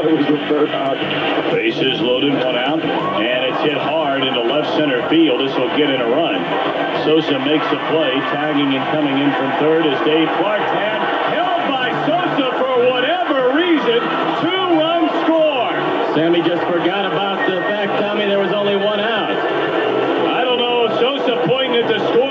It was the third out. Bases loaded, one out, and it's hit hard into left center field. This will get in a run. Sosa makes the play, tagging and coming in from third is Dave Clark. Held by Sosa for whatever reason. 2-run score. Sammy just forgot about the fact, Tommy, there was only one out. I don't know. Sosa pointing at the score.